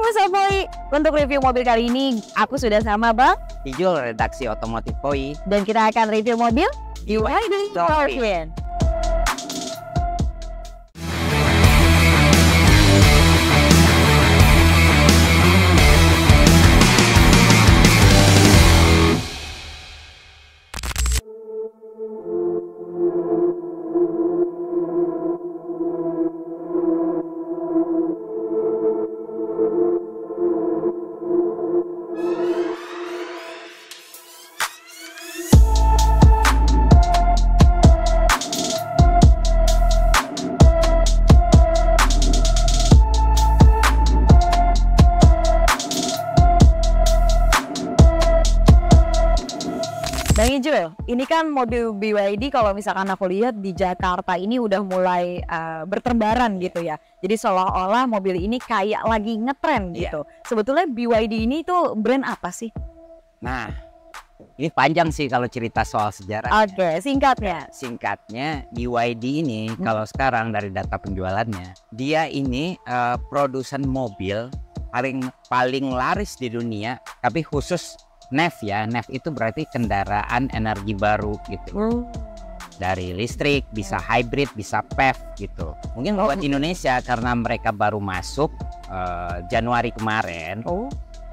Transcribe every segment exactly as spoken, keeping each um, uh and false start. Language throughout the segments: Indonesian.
Mas Boy. Untuk review mobil kali ini, aku sudah sama Bang Ijul, redaksi otomotif Poi. Dan kita akan review mobil B Y D Dolphin. Bang Ijul, ini kan mobil B Y D kalau misalkan aku lihat di Jakarta ini udah mulai uh, berterbaran gitu ya. Jadi seolah-olah mobil ini kayak lagi ngetren gitu. Yeah. Sebetulnya B Y D ini tuh brand apa sih? Nah, ini panjang sih kalau cerita soal sejarah. Oke, okay, singkatnya. Singkatnya B Y D ini hmm. kalau sekarang dari data penjualannya, dia ini uh, produsen mobil paling paling laris di dunia, tapi khusus N E V ya, N E V itu berarti kendaraan energi baru gitu. Mm. Dari listrik, bisa hybrid, bisa P E V gitu. Mungkin oh. buat Indonesia karena mereka baru masuk uh, Januari kemarin. Oh.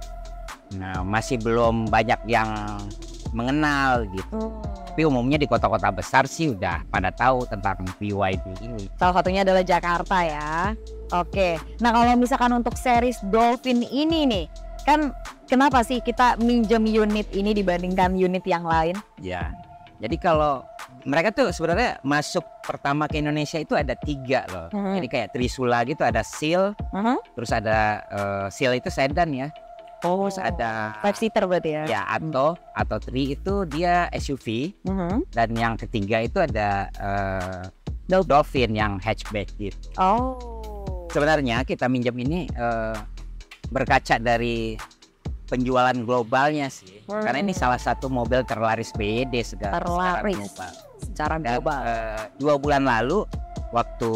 Nah, masih belum banyak yang mengenal gitu. Mm. Tapi umumnya di kota-kota besar sih udah pada tahu tentang B Y D ini. Salah satunya adalah Jakarta ya. Oke. Nah, kalau misalkan untuk series Dolphin ini nih, kan kenapa sih kita minjem unit ini dibandingkan unit yang lain? Ya, jadi kalau mereka tuh sebenarnya masuk pertama ke Indonesia itu ada tiga loh. Uh-huh. Jadi kayak Trisula gitu, ada Seal, uh-huh. terus ada uh, Seal itu sedan ya. Oh, terus ada five seater berarti ya? Ya, atau hmm. atau Tri itu dia S U V. Uh-huh. Dan yang ketiga itu ada uh, Dolphin yang hatchback gitu. Oh. Sebenarnya kita minjem ini uh, berkaca dari penjualan globalnya sih, hmm. karena ini salah satu mobil terlaris B Y D segala terlaris secara global. Uh, dua bulan lalu, waktu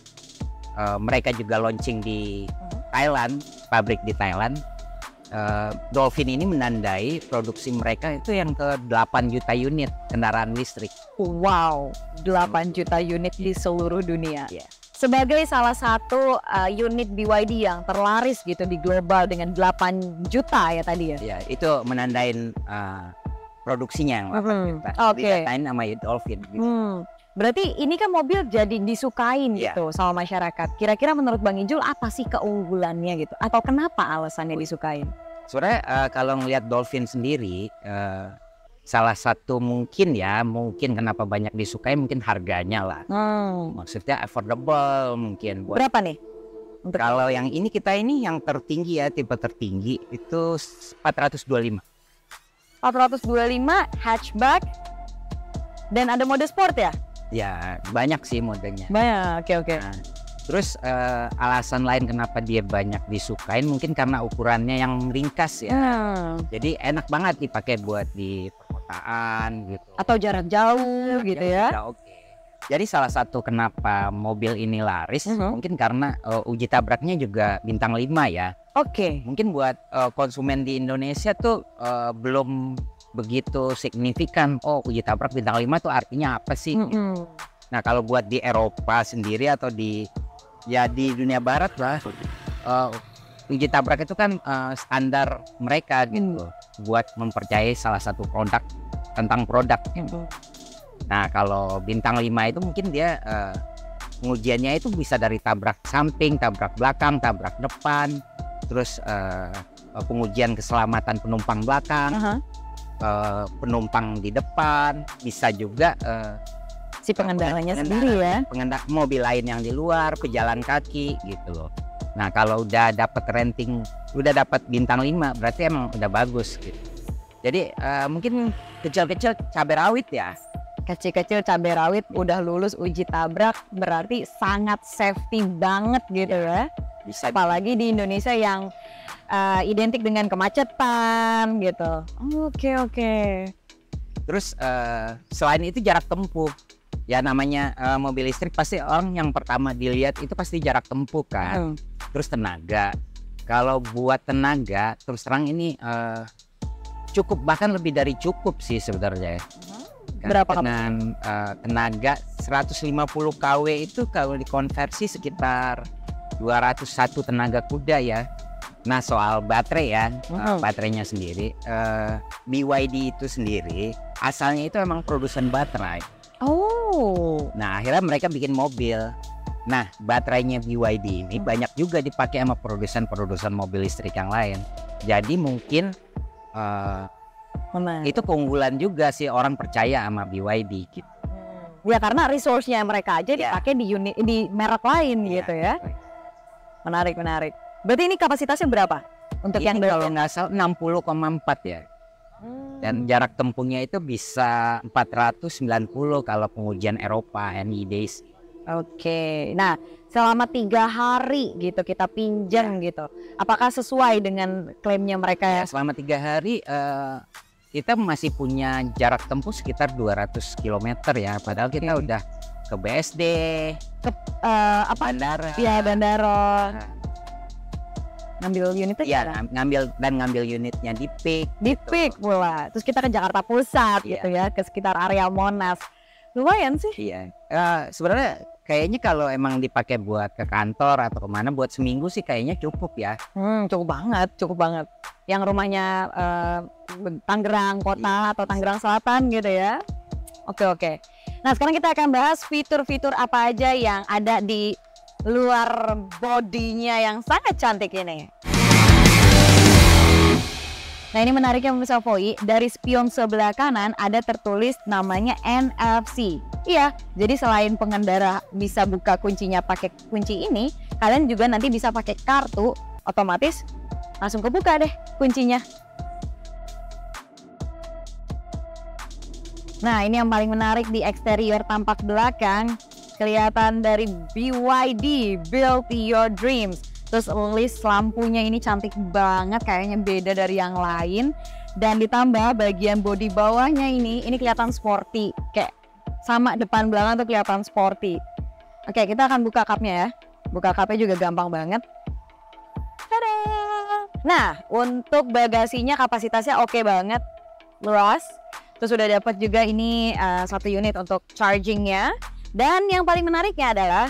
uh, mereka juga launching di hmm. Thailand, pabrik di Thailand, uh, Dolphin ini menandai produksi mereka itu yang ke delapan juta unit kendaraan listrik. Wow, delapan juta unit di seluruh dunia. Yeah. Sebagai salah satu uh, unit B Y D yang terlaris gitu di global dengan delapan juta ya tadi ya? Ya, itu menandain uh, produksinya yang mm-hmm. Oke. Okay. Dikatain nama Dolphin gitu. Hmm. Berarti ini kan mobil jadi disukain yeah. gitu sama masyarakat. Kira-kira menurut Bang Ijul apa sih keunggulannya gitu? Atau kenapa alasannya disukain? Sebenarnya uh, kalau ngelihat Dolphin sendiri, uh, salah satu mungkin ya, mungkin kenapa banyak disukai mungkin harganya lah. Hmm. Maksudnya affordable mungkin. Buat berapa nih? Untuk kalau yang ini kita ini yang tertinggi ya, tipe tertinggi itu empat ratus dua puluh lima. empat ratus dua puluh lima hatchback dan ada mode sport ya? Ya, banyak sih modenya. Banyak, oke okay, oke. Okay. Nah, terus uh, alasan lain kenapa dia banyak disukain mungkin karena ukurannya yang ringkas ya. Hmm. Jadi enak banget dipakai buat di perkotaan gitu. Atau jarak jauh gitu ya. ya Oke. Okay. Jadi salah satu kenapa mobil ini laris uh-huh. mungkin karena uh, uji tabraknya juga bintang lima ya. Oke. Okay. Mungkin buat uh, konsumen di Indonesia tuh uh, belum begitu signifikan. Oh, uji tabrak bintang lima tuh artinya apa sih? Mm-hmm. Nah, kalau buat di Eropa sendiri atau di ya di dunia barat lah, uh, uji tabrak itu kan uh, standar mereka gitu, hmm. buat mempercayai salah satu produk tentang produk. Hmm. Nah, kalau bintang lima itu mungkin dia uh, pengujiannya itu bisa dari tabrak samping, tabrak belakang, tabrak depan, terus uh, pengujian keselamatan penumpang belakang, uh-huh. uh, penumpang di depan, bisa juga uh, si pengendaranya sendiri ya, pengendara mobil lain yang di luar, pejalan kaki gitu loh. Nah, kalau udah dapat rating, udah dapat bintang lima, berarti emang udah bagus gitu. Jadi uh, mungkin kecil-kecil cabai rawit ya. Kecil-kecil cabai rawit udah lulus uji tabrak, berarti sangat safety banget gitu ya. Bisa. Apalagi di Indonesia yang uh, identik dengan kemacetan gitu. Oke oke. Terus uh, selain itu jarak tempuh. Ya namanya uh, mobil listrik pasti orang yang pertama dilihat itu pasti jarak tempuh kan, hmm. terus tenaga. Kalau buat tenaga, terus terang ini uh, cukup, bahkan lebih dari cukup sih sebenarnya. Berapa dengan uh, tenaga seratus lima puluh kilowatt itu kalau dikonversi sekitar dua ratus satu tenaga kuda ya. Nah soal baterai ya, uh-huh. uh, baterainya sendiri, uh, B Y D itu sendiri asalnya itu emang produsen baterai. Oh. Nah akhirnya mereka bikin mobil. Nah baterainya B Y D ini hmm. banyak juga dipakai sama produsen-produsen mobil listrik yang lain. Jadi mungkin uh, Benar. itu keunggulan juga sih, orang percaya sama B Y D gitu. Hmm. Ya karena resource-nya mereka aja yeah. dipakai di unit di merek lain yeah. gitu ya. Menarik, menarik. Berarti ini kapasitasnya berapa untuk ini yang kalau nggak salah enam puluh koma empat ya. Hmm. Dan jarak tempuhnya itu bisa empat ratus sembilan puluh kalau pengujian Eropa any days. Oke, nah selama tiga hari gitu kita pinjam ya. gitu. Apakah sesuai dengan klaimnya mereka ya? Selama tiga hari uh, kita masih punya jarak tempuh sekitar dua ratus kilometer ya. Padahal kita okay. udah ke B S D, ke uh, apa? Bandara. Iya bandara. Nah. Ngambil unitnya? Iya, ngambil dan ngambil unitnya di P I K. Di gitu. P I K pula. Terus kita ke Jakarta Pusat ya. gitu ya, ke sekitar area Monas. Lumayan sih. Iya. Uh, sebenarnya kayaknya kalau emang dipakai buat ke kantor atau kemana buat seminggu sih kayaknya cukup ya. Hmm, cukup banget, cukup banget. Yang rumahnya uh, Tangerang Kota atau Tangerang Selatan gitu ya. Oke oke. Nah sekarang kita akan bahas fitur-fitur apa aja yang ada di luar bodinya yang sangat cantik ini. Nah ini menariknya pemirsa Voi, dari spion sebelah kanan ada tertulis namanya N F C. Iya, jadi selain pengendara bisa buka kuncinya pakai kunci ini, kalian juga nanti bisa pakai kartu, otomatis langsung kebuka deh kuncinya. Nah ini yang paling menarik di eksterior tampak belakang, kelihatan dari B Y D, Build Your Dreams. Terus list lampunya ini cantik banget, kayaknya beda dari yang lain. Dan ditambah bagian bodi bawahnya ini, ini kelihatan sporty. Kayak sama depan belakang tuh kelihatan sporty. Oke, kita akan buka cupnya ya. Buka cupnya juga gampang banget. Tada! Nah, untuk bagasinya kapasitasnya oke banget, luas. Terus udah dapat juga ini uh, satu unit untuk chargingnya. Dan yang paling menariknya adalah,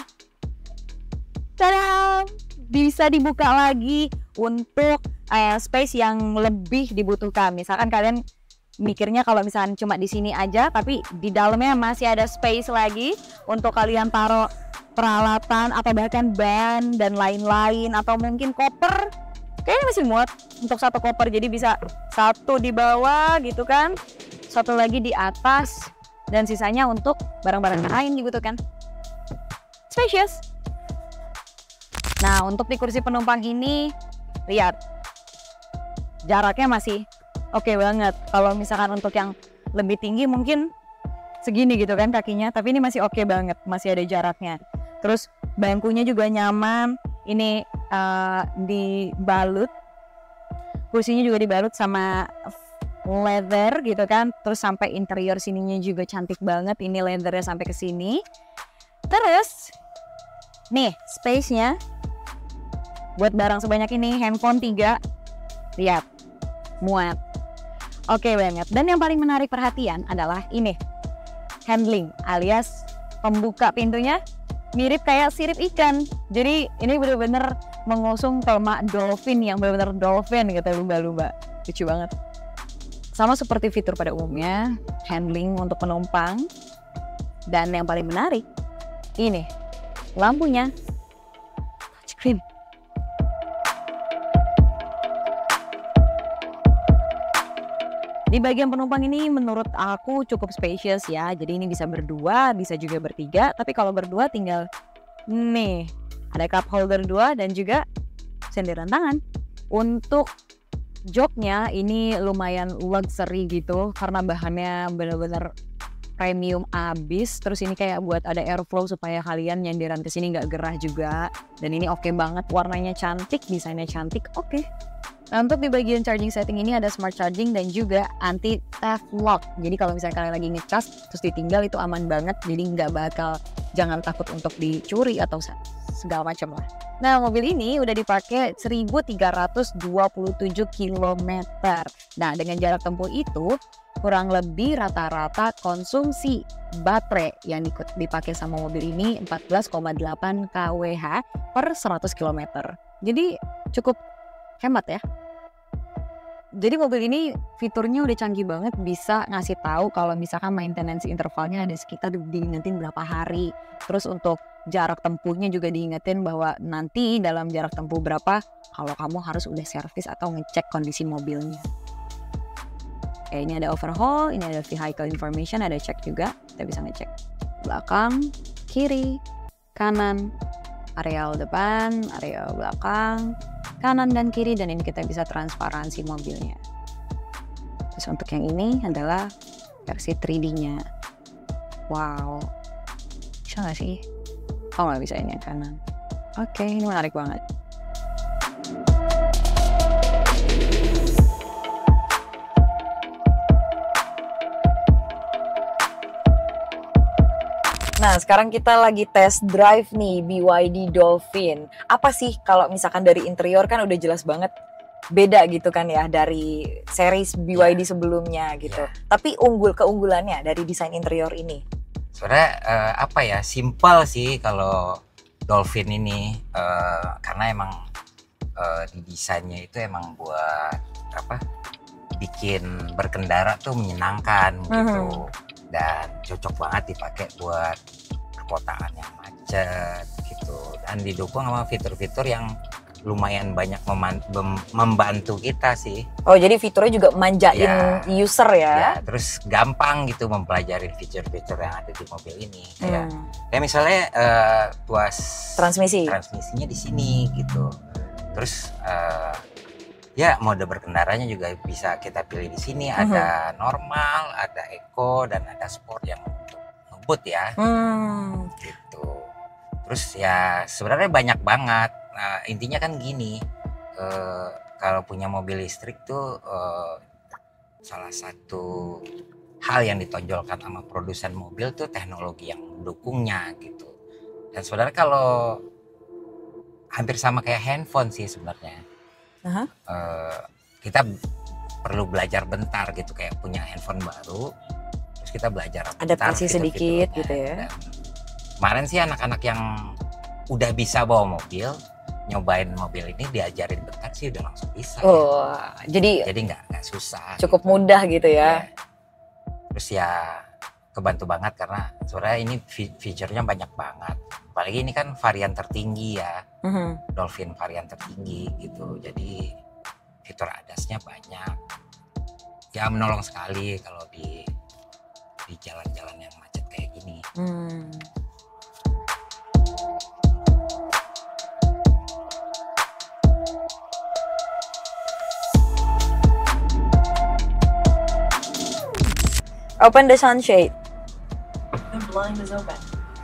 tada! Bisa dibuka lagi untuk uh, space yang lebih dibutuhkan. Misalkan kalian mikirnya kalau misalkan cuma di sini aja, tapi di dalamnya masih ada space lagi untuk kalian taruh peralatan atau bahkan ban dan lain-lain, atau mungkin koper. Kayaknya masih muat untuk satu koper, jadi bisa satu di bawah gitu kan, satu lagi di atas, dan sisanya untuk barang-barang lain dibutuhkan. Spacious. Nah, untuk di kursi penumpang ini, lihat, jaraknya masih oke okay banget. Kalau misalkan untuk yang lebih tinggi mungkin segini gitu kan kakinya, tapi ini masih oke okay banget, masih ada jaraknya. Terus bangkunya juga nyaman, ini uh, dibalut, kursinya juga dibalut sama leather gitu kan. Terus sampai interior sininya juga cantik banget, ini leathernya sampai ke sini. Terus, nih space-nya. Buat barang sebanyak ini, handphone tiga, lihat, muat. Oke banget. Dan yang paling menarik perhatian adalah ini, handling alias pembuka pintunya mirip kayak sirip ikan. Jadi ini bener-bener mengusung tema dolphin, yang bener-bener dolphin gitu, lumba-lumba. Lucu banget. Sama seperti fitur pada umumnya, handling untuk penumpang. Dan yang paling menarik, ini, lampunya touchscreen. Di bagian penumpang ini menurut aku cukup spacious ya. Jadi ini bisa berdua, bisa juga bertiga. Tapi kalau berdua tinggal nih, ada cup holder dua dan juga senderan tangan. Untuk joknya ini lumayan luxury gitu, karena bahannya bener-bener premium abis. Terus ini kayak buat ada airflow supaya kalian nyenderan ke sini nggak gerah juga. Dan ini oke banget, warnanya cantik, desainnya cantik, oke. Nah, untuk di bagian charging setting ini ada smart charging dan juga anti theft lock. Jadi kalau misalnya kalian lagi ngecas terus ditinggal itu aman banget, jadi nggak bakal jangan takut untuk dicuri atau segala macam lah. Nah, mobil ini udah dipakai seribu tiga ratus dua puluh tujuh kilometer. Nah, dengan jarak tempuh itu kurang lebih rata-rata konsumsi baterai yang dipakai sama mobil ini empat belas koma delapan kilowatt per seratus kilometer. Jadi cukup hemat ya. Jadi mobil ini fiturnya udah canggih banget, bisa ngasih tahu kalau misalkan maintenance intervalnya ada sekitar diingetin berapa hari. Terus untuk jarak tempuhnya juga diingetin bahwa nanti dalam jarak tempuh berapa kalau kamu harus udah servis atau ngecek kondisi mobilnya. Oke, ini ada overhaul, ini ada vehicle information, ada cek juga. Kita bisa ngecek belakang, kiri, kanan, areal depan, areal belakang, kanan dan kiri, dan ini kita bisa transparansi mobilnya. Terus untuk yang ini adalah versi tiga D-nya. Wow, bisa nggak sih? Oh, nggak bisa ini yang kanan. Oke, ini menarik banget. Nah, sekarang kita lagi test drive nih B Y D Dolphin. Apa sih kalau misalkan dari interior kan udah jelas banget beda gitu kan ya dari series B Y D yeah. sebelumnya gitu. Yeah. Tapi unggul keunggulannya dari desain interior ini? Sebenarnya uh, apa ya, simpel sih kalau Dolphin ini uh, karena emang uh, di desainnya itu emang buat apa? Bikin berkendara tuh menyenangkan gitu. Mm-hmm. Dan cocok banget dipakai buat perkotaan yang macet gitu, dan didukung sama fitur-fitur yang lumayan banyak mem- membantu kita sih. Oh, jadi fiturnya juga manjain ya, user ya? Ya, terus gampang gitu mempelajari fitur-fitur yang ada di mobil ini. Kayak, hmm. kayak misalnya uh, tuas transmisi, transmisinya di sini gitu. Terus uh, ya mode berkendaranya juga bisa kita pilih di sini. Mm-hmm. Ada normal, ada eco, dan ada sport yang untuk ngebut ya. Mm. Gitu. Terus ya sebenarnya banyak banget. Nah, intinya kan gini, uh, kalau punya mobil listrik tuh uh, salah satu hal yang ditonjolkan sama produsen mobil tuh teknologi yang mendukungnya gitu. Dan sebenarnya kalau hampir sama kayak handphone sih sebenarnya. Uh-huh. Uh, kita perlu belajar bentar gitu, kayak punya handphone baru, terus kita belajar adaptasi sedikit gitu ya. Dan kemarin sih anak-anak yang udah bisa bawa mobil, nyobain mobil ini diajarin bentar sih udah langsung bisa. Oh, ya. jadi jadi nggak nggak susah. Cukup gitu. Mudah gitu ya. ya. Terus ya kebantu banget karena sebenarnya ini fiturnya banyak banget. Apalagi ini kan varian tertinggi ya, mm-hmm. Dolphin varian tertinggi gitu. Jadi fitur A D A S-nya banyak. Ya menolong sekali kalau di di jalan-jalan yang macet kayak gini. Hmm. Open the sunshade. The blind is open.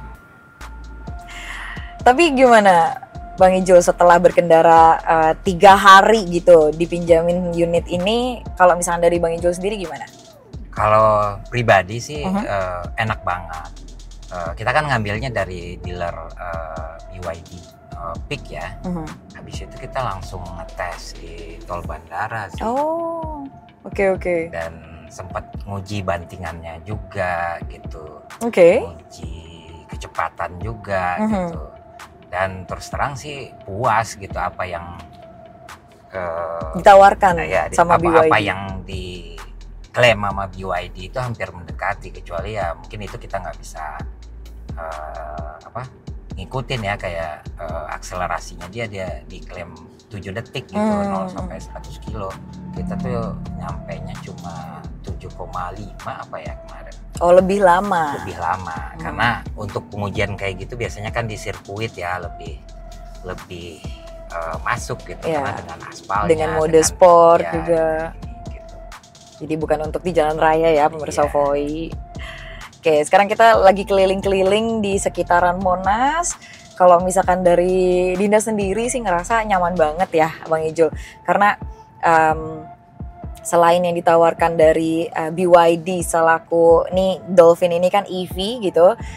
Tapi gimana Bang Ijul setelah berkendara uh, tiga hari gitu dipinjamin unit ini, kalau misalnya dari Bang Ijul sendiri gimana? Kalau pribadi sih uh-huh. uh, enak banget. Uh, kita kan ngambilnya dari dealer uh, B Y D uh, Peak ya. Uh-huh. Habis itu kita langsung ngetes di tol bandara sih. Oh, oke okay, oke. Okay. Dan sempat nguji bantingannya juga gitu. Oke. Okay. Nguji kecepatan juga uh-huh. gitu. Dan terus terang sih puas gitu apa yang uh, ditawarkan ya, sama apa, B Y D. Apa yang diklaim sama B Y D itu hampir mendekati, kecuali ya mungkin itu kita nggak bisa uh, apa ngikutin ya, kayak uh, akselerasinya dia dia diklaim tujuh detik gitu, hmm. nol sampai seratus kilo. Kita tuh nyampainya cuma tujuh koma lima apa ya kemarin. Oh, lebih lama. Lebih lama. Hmm. Karena untuk pengujian kayak gitu biasanya kan di sirkuit ya, lebih lebih uh, masuk gitu ya. Karena dengan aspalnya, dengan mode dengan, sport ya, juga. Gitu. Jadi bukan untuk di jalan raya ya, pemirsa V O I. Oke, sekarang kita lagi keliling-keliling di sekitaran Monas. Kalau misalkan dari Dinda sendiri sih ngerasa nyaman banget ya Bang Ijul. Karena um, selain yang ditawarkan dari uh, B Y D selaku nih Dolphin ini kan E V gitu,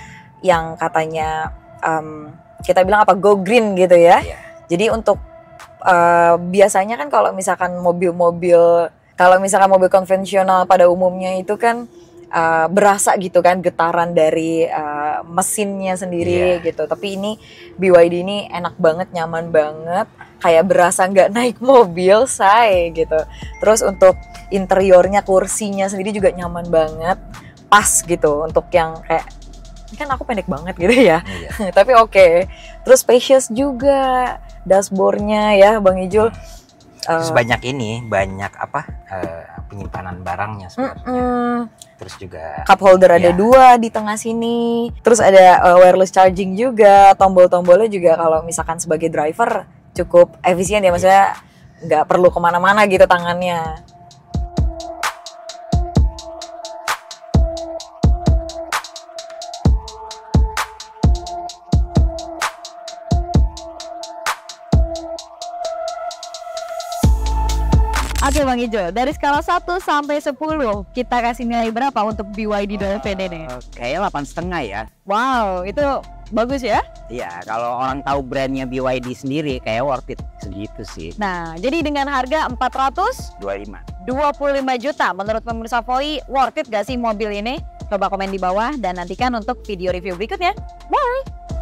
yang katanya um, kita bilang apa go green gitu ya. Iya. Jadi untuk uh, biasanya kan kalau misalkan mobil-mobil, kalau misalkan mobil konvensional pada umumnya itu kan uh, berasa gitu kan getaran dari uh, mesinnya sendiri Iya. gitu. Tapi ini B Y D ini enak banget, nyaman banget, kayak berasa nggak naik mobil, say gitu. Terus untuk interiornya, kursinya sendiri juga nyaman banget, pas gitu untuk yang kayak ini kan aku pendek banget gitu ya. Iya. Tapi oke. Okay. Terus spacious juga dashboardnya ya Bang Ijul. Terus Uh, banyak ini, banyak apa eh, penyimpanan barangnya sebenarnya. mm-mm. Terus juga Cup holder ada ya, dua di tengah sini. Terus ada uh, wireless charging juga. Tombol-tombolnya juga kalau misalkan sebagai driver cukup efisien ya, maksudnya nggak perlu kemana-mana gitu tangannya. Oke Bang Ijo, dari skala satu sampai sepuluh kita kasih nilai berapa untuk B Y D Dolphin ini? eh, kayaknya delapan setengah ya. Wow, itu bagus ya. Iya, kalau orang tahu brandnya B Y D sendiri kayak worth it segitu sih. Nah, jadi dengan harga empat ratus dua puluh lima. dua puluh lima juta, menurut pemirsa Voi, worth it gak sih mobil ini? Coba komen di bawah dan nantikan untuk video review berikutnya. Bye!